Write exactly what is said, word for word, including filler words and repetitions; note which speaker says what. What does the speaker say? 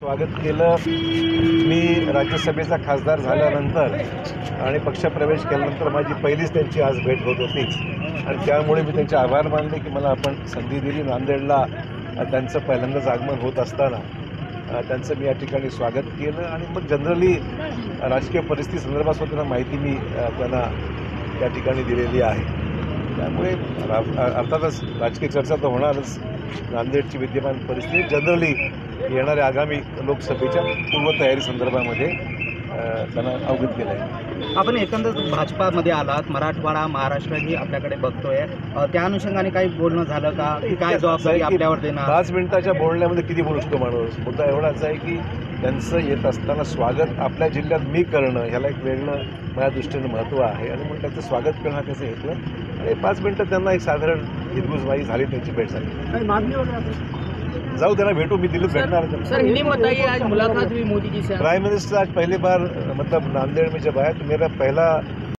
Speaker 1: स्वागत केलं। मी राज्यसभेचा खासदार झाल्यानंतर आणि पक्षप्रवेश केल्यानंतर माझी पहिलीच त्यांची आज भेट होत होती आणि त्यामुळे मी त्यांचे आभार मानले की मला आपण संधी दिली। नांदेडला त्यांचं पहिल्यांदाच आगमन होत असताना त्यांचं मी या ठिकाणी स्वागत केलं आणि मग जनरली राजकीय परिस्थिती संदर्भात सुद्धा माहिती मी त्यांना त्या ठिकाणी दिलेली आहे। त्यामुळे अर्थातच राजकीय चर्चा तर होणारच। नांदेडची विद्यमान परिस्थिती जनरली येणाऱ्या आगामी लोकसभेच्या पूर्वतयारी संदर्भामध्ये त्यांना अवगत केलं आहे।
Speaker 2: आपण एकंदर भाजपामध्ये आलात, मराठवाडा महाराष्ट्रही आपल्याकडे बघतोय, त्या अनुषंगाने काही बोलणं झालं का की काय जबाबदारी आपल्यावर देणार?
Speaker 1: पाच मिनिटाच्या बोलण्यामध्ये किती बोलू शकतो माणूस? मुद्दा एवढाच आहे की त्यांचं येत असताना स्वागत आपल्या जिल्ह्यात मी करणं ह्याला एक वेगळं माझ्या दृष्टीनं महत्त्व आहे आणि मग त्याचं स्वागत करणं हा त्याचं हेतू आहे। आणि पाच मिनिटं त्यांना एक साधारण हिरगुजबाई झाली, त्यांची भेट झाली।
Speaker 2: मागणी वगैरे
Speaker 1: जाऊ त्यांना भेटू, मी दिल्लीत भेटणार।
Speaker 3: सर हिंदी में बताइए, आज मुलाकात हुई मोदी जी से।
Speaker 1: प्राइम मिनिस्टर आज पहली बार मतलब नांदेड़ में जब आया तो मेरा पहला